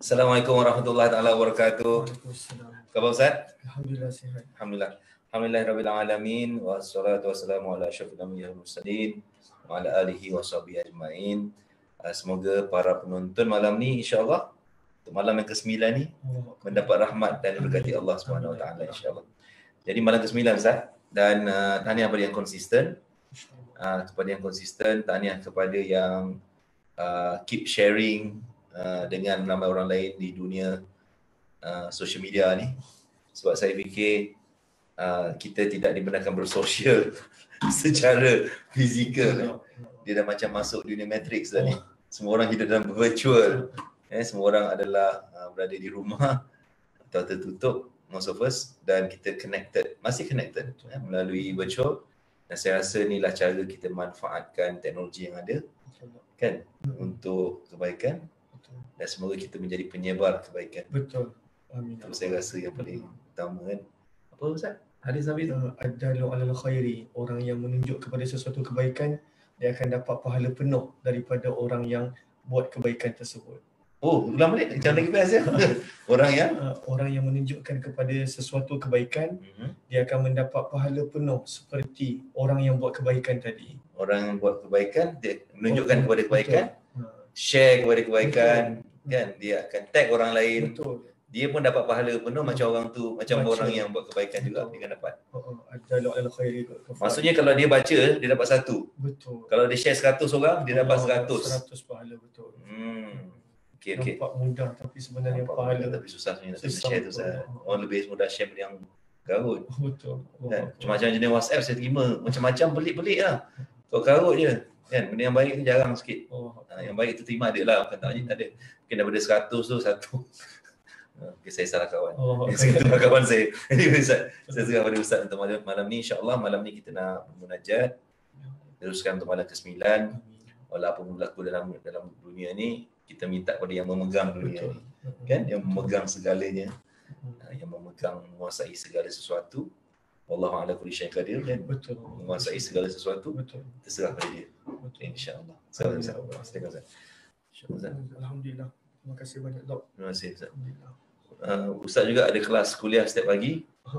Assalamualaikum warahmatullahi taala wabarakatuh. Waalaikumsalam. Khabar Ustaz? Alhamdulillah sihat. Alhamdulillah. Alhamdulillahirabbil alamin wassalatu wassalamu ala asyrafil anbiya'i wal mursalin wa ala alihi washabihi ajmain. Semoga para penonton malam ni insya-Allah untuk malam yang ke-9 ni mendapat rahmat dan berkati Allah Subhanahu wa taala insya-Allah. Jadi malam ke-9 Ustaz, dan tahniah kepada yang konsisten. Kepada yang konsisten, tahniah kepada yang keep sharing dengan ramai orang lain di dunia social media ni. Sebab saya fikir kita tidak dibenarkan bersosial secara fizikal. Dia dah macam masuk dunia matrix dah ni. Semua orang hidup dalam virtual. Semua orang adalah berada di rumah atau tertutup most of us, dan kita connected, masih connected melalui virtual. Dan saya rasa inilah cara kita manfaatkan teknologi yang ada kan untuk kebaikan. Dan semoga kita menjadi penyebar kebaikan. Betul. Amin. Itu saya rasa yang paling utama kan. Apa Ustaz? Hadis Nabi tu? Adalu alal khairi, orang yang menunjuk kepada sesuatu kebaikan, dia akan dapat pahala penuh daripada orang yang buat kebaikan tersebut. Oh, ulang balik. Jangan lagi best ya. Orang yang menunjukkan kepada sesuatu kebaikan, dia akan mendapat pahala penuh seperti orang yang buat kebaikan tadi. Orang yang buat kebaikan, dia menunjukkan kepada kebaikan, share kepada kebaikan, kan? Dia akan tag orang lain. Betul. Dia pun dapat pahala penuh macam orang tu, macam orang yang buat kebaikan juga dia akan dapat. Adalu alal khairi. Maksudnya kalau dia baca, dia dapat 1. Betul. Kalau dia share 100 orang, dia dapat 100. 100 pahala, betul. Okey. Nampak mudah tapi sebenarnya pahala. Tapi susah sebenarnya nak share tu Ustaz. Orang lebih mudah share yang Garut. Betul. Kan? Macam jenis WhatsApp saya terima macam-macam pelik-pelik lah. Kau Garut je. Kan? Benda yang baik tu jarang sikit. Yang baik tu terima ada lah. Bukan tak ada. Mungkin daripada 100 tu 1. Okay, saya salah kawan. Saya salah kawan saya. Jadi Ustaz, saya serah pada Ustaz untuk malam ni. InsyaAllah malam ni kita nak bermunajat. Teruskan untuk malam ke-9. Walaupun berlaku dalam dunia ni, kita minta kepada yang memegang dunia ni. Kan? Yang memegang segalanya. Yang memegang, menguasai segala sesuatu. Wallahu ala kulli syai'in qadir, kan? Betul. Menguasai segala sesuatu. Betul. Terserah pada dia. InsyaAllah. Silakan Ustaz. Alhamdulillah. Terima kasih banyak Dok. Terima kasih Ustaz. Ustaz juga ada kelas kuliah setiap pagi.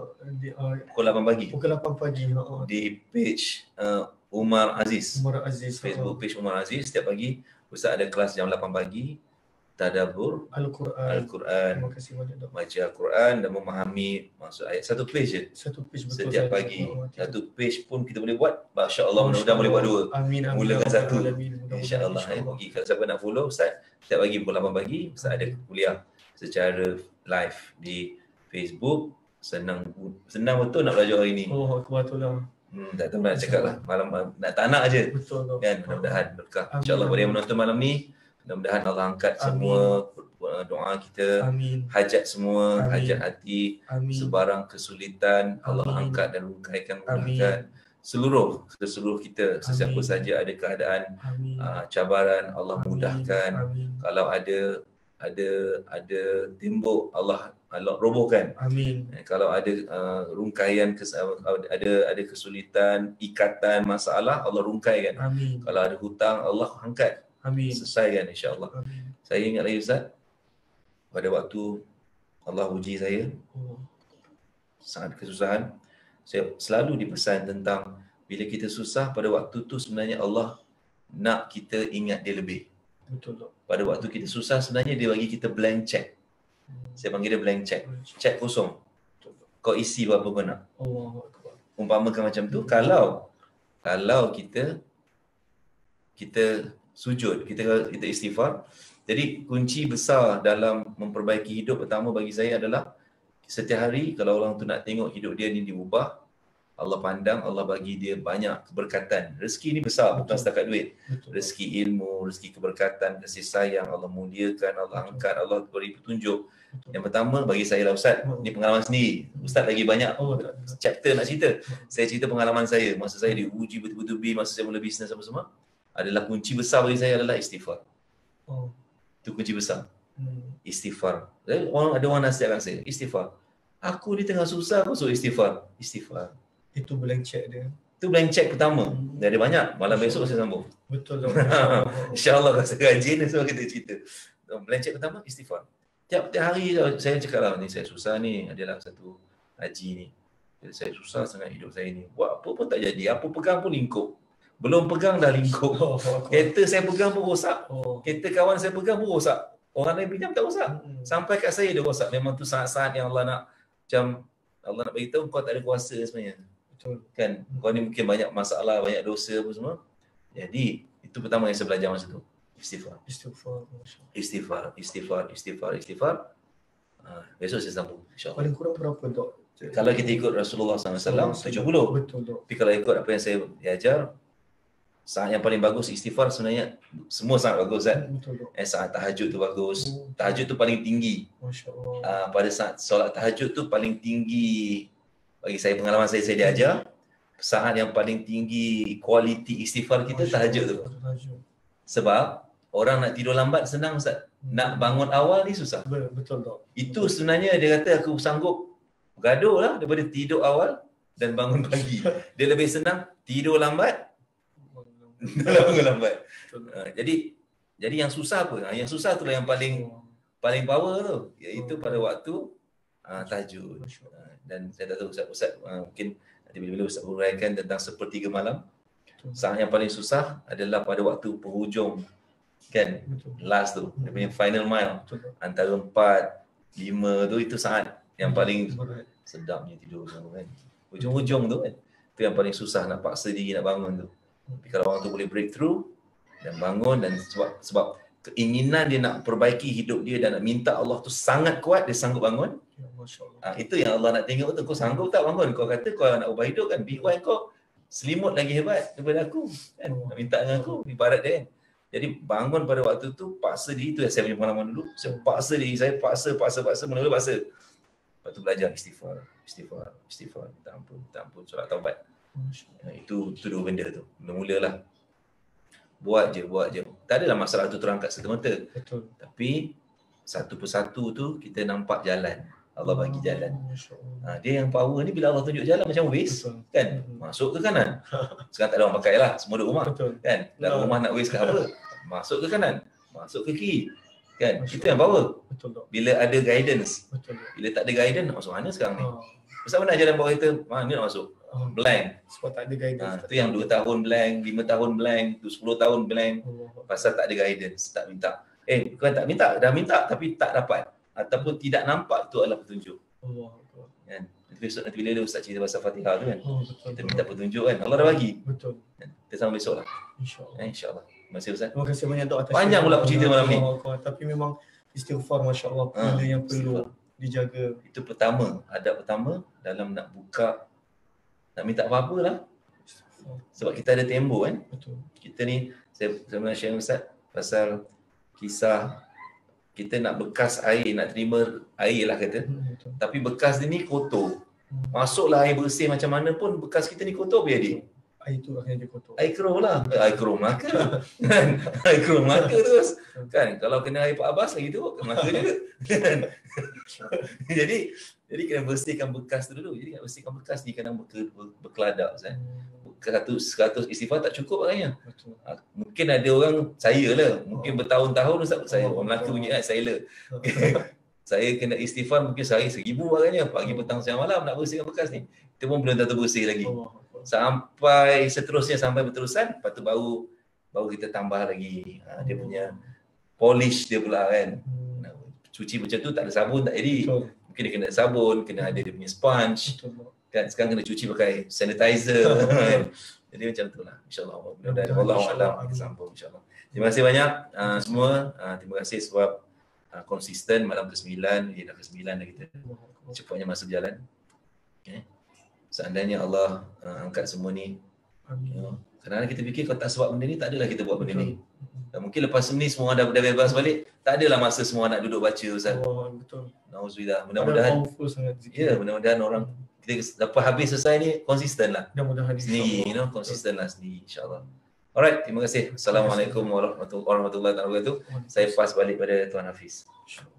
Pukul 8 pagi. Pukul 8 pagi. Di page Umar Aziz. Umar Aziz. Facebook page Umar Aziz setiap pagi. Ustaz ada kelas jam 8 pagi. Tadabbur Al-Quran. Terima kasih banyak Dok. Baca Al-Quran dan memahami maksud ayat. Satu page je. Satu page betul. Setiap pagi. Satu page pun kita boleh buat. Masya-Allah, mudah-mudahan boleh buat 2. Amin. Mulakan 1. Insya-Allah. Bagi kalau siapa nak follow Ustaz, setiap pagi pukul 8 pagi Ustaz ada kuliah secara live di Facebook. Senang betul nak belajar hari ni. Kebetulan. Tak tahu nak cakap lah. Malam tak nak je. Betul. Kan, mudah-mudahan berkah. InsyaAllah pada yang menonton malam ni, mudah-mudahan Allah angkat semua doa kita. Amin. Hajat semua, hajat hati, Amin. sebarang kesulitan Allah angkat dan mudahkan seluruh kita. Sesiapa saja ada keadaan cabaran, Allah mudahkan. Kalau ada tembok, Allah robohkan. Amin. Kalau ada rungkaian, ada kesulitan, ikatan, masalah, Allah rungkaikan. Amin. Kalau ada hutang, Allah angkat. Amin. Selesaikan insya-Allah. Amin. Saya ingat lagi Ustaz, pada waktu Allah uji saya, sangat kesusahan, saya selalu dipesan tentang bila kita susah pada waktu tu sebenarnya Allah nak kita ingat dia lebih. Betul. Pada waktu kita susah sebenarnya dia bagi kita blank check. Saya panggil dia blank check. Check kosong. Kau isi berapa kau nak. Umpamakan macam tu, kalau kita sujud, kita istighfar. Jadi kunci besar dalam memperbaiki hidup pertama bagi saya adalah setiap hari kalau orang tu nak tengok hidup dia ni diubah, Allah pandang, Allah bagi dia banyak keberkatan. Rezeki ni besar, bukan setakat duit. Rezeki ilmu, rezeki keberkatan, kasih sayang, Allah muliakan, Allah angkat, Allah beri petunjuk. Yang pertama bagi saya lah Ustaz, ni pengalaman sendiri. Ustaz lagi banyak chapter nak cerita. Saya cerita pengalaman saya, masa saya diuji betul-betul masa saya mula bisnes apa semua, adalah kunci besar bagi saya adalah istighfar. Itu kunci besar. Istighfar. Ada orang nasihatkan saya, istighfar. Aku ni tengah susah, aku suruh istighfar. Istighfar. Itu blank check dia. Itu blank check pertama. Dia ada banyak. Malam besok saya sambung. Betul lah. InsyaAllah kalau saya rajin, semua kita cerita. Blank check pertama, istighfar. tiap hari saya cakap lah, ni saya susah ni, adalah satu haji ni. Jadi saya susah sangat hidup saya ni. Buat apa pun tak jadi. Apa pegang pun lingkup. Belum pegang dah lingkup. Kereta saya pegang pun rosak. Kereta kawan saya pegang pun rosak. Orang lain pinjam tak rosak. Sampai kat saya dia rosak. Memang tu saat-saat yang Allah nak, macam Allah nak beritahu kau tak ada kuasa sebenarnya. Betul. Kan? Kau ni mungkin banyak masalah, banyak dosa apa semua. Jadi itu pertama yang saya belajar masa tu. Istighfar. Istighfar. Besok saya sambung, insyaAllah. Paling kurang berapa, Dok? Kalau kita ikut Rasulullah SAW, 70. Betul, Dok. Tapi kalau ikut apa yang saya diajar, saat yang paling bagus istighfar sebenarnya semua sangat bagus kan. Betul, Dok. Saat tahajud tu bagus. Tahajud tu paling tinggi. Masya-Allah. Pada saat solat tahajud tu paling tinggi, bagi saya, pengalaman saya diajar, saat yang paling tinggi kualiti istighfar kita tahajud tu. Sebab orang nak tidur lambat senang, Ustaz. Nak bangun awal ni susah. Betul, Dok. Itu sebenarnya dia kata aku sanggup gaduh lah daripada tidur awal dan bangun pagi. Dia lebih senang tidur lambat bangun lambat. Jadi yang susah apa? Yang susah tu lah yang paling power tu, iaitu pada waktu tahajud. Dan saya tak tahu Ustaz mungkin nanti bila-bila Ustaz uraikan tentang sepertiga malam. Saat yang paling susah adalah pada waktu penghujung, kan? Last tu, dia punya final mile. Antara 4, 5 tu, itu saat yang paling sedapnya tidur tu kan. Hujung-hujung tu kan. Itu yang paling susah, nak paksa diri nak bangun tu. Tapi kalau orang tu boleh breakthrough dan bangun, dan sebab keinginan dia nak perbaiki hidup dia dan nak minta Allah tu sangat kuat, dia sanggup bangun. Itu yang Allah nak tengok tu. Kau sanggup tak bangun? Kau kata kau nak ubah hidup kan, BY kau selimut lagi hebat daripada aku kan, nak minta dengan aku, ibarat dia kan. Jadi bangun pada waktu tu, paksa diri tu yang saya punya pengalaman dulu. Saya paksa diri saya, paksa, mula-mula paksa. Lepas tu belajar istighfar, minta ampun, solat taubat. Itu dua benda tu. Mula-mulalah. Buat je. Tak adalah masalah tu terangkat serta-merta. Betul. Tapi satu persatu tu kita nampak jalan. Allah bagi jalan. Dia yang power ni bila Allah tunjuk jalan macam waste, kan? Masuk ke kanan. Sekarang tak ada orang pakai lah, semua duduk rumah. Kan? Dalam rumah nak waste ke apa? Masuk ke kanan, masuk ke kiri. Kan? Itu yang power. Bila ada guidance. Bila tak ada guidance, nak masuk mana sekarang ni? Pasal mana jalan bawah kita? Mana nak masuk? Blank. Sebab tak ada guidance. Itu yang 2 tahun blank, 5 tahun blank, 10 tahun blank. Pasal tak ada guidance, tak minta. Bukan tak minta, dah minta tapi tak dapat. Ataupun tidak nampak tu adalah petunjuk. Kan? Besok nanti bila Ustaz cerita pasal Fatihah tu kan. Kita minta petunjuk kan. Allah dah bagi. Betul. Kita sama besok lah. InsyaAllah. InsyaAllah. Terima kasih Ustaz. Terima kasih banyak, Dok, atas panjang pula cerita malam ni. Tapi memang istighfar, masya-Allah, benda yang perlu dijaga. Itu pertama, adab pertama dalam nak buka, nak minta apa-apa lah. Sebab kita ada tembok kan. Betul. Kita ni, saya nak share Ustaz pasal kisah kita nak bekas air, nak terima air lah kata. Tapi bekas dia ni kotor. Masuklah air bersih macam mana pun, bekas kita ni kotor biar dia. Air tu akhirnya dia kotor. Air keruh lah. Air keruh Melaka. Air keruh Melaka terus. Kan? Kalau kena air Pak Abbas lagi tu, Melaka juga. Jadi kena bersihkan bekas tu dulu. Jadi nak bersihkan bekas ni kadang berkeladak. Seratus istighfar tak cukup agaknya. Mungkin ada orang, saya lah, mungkin bertahun-tahun Ustaz, saya orang Melaka punya saya saya kena istighfar mungkin sehari 1000 agaknya, pagi petang siang malam nak bersihkan bekas ni. Itu pun belum tentu bersih lagi. Sampai seterusnya, sampai berterusan, lepas tu baru kita tambah lagi dia punya polish dia pula kan. Cuci macam tu tak ada sabun tak jadi. Mungkin dia kena sabun, kena ada dia punya sponge. Kan, sekarang kena cuci pakai sanitizer. Jadi macam itulah, insyaAllah. Mudah-mudahan Allah Alam kita sambung, insyaAllah. Terima kasih banyak semua. Terima kasih sebab konsisten malam ke-9, dah ke-9 dah kita. Cepatnya masa berjalan. Seandainya Allah angkat semua ni. Kadang-kadang kita fikir kalau tak sebab benda ni, tak adalah kita buat benda ni. Dan mungkin lepas ni semua orang dah bebas balik, tak adalah masa semua nak duduk baca Ustaz. Betul. Nauzubillah. Mudah-mudahan mudah-mudahan orang kita dapat habis selesai ni konsisten lah. Mudah-mudahan sendiri, konsisten lah sendiri, insyaAllah. Alright, terima kasih. Assalamualaikum warahmatullahi wabarakatuh. Saya pass balik pada Tuan Hafiz.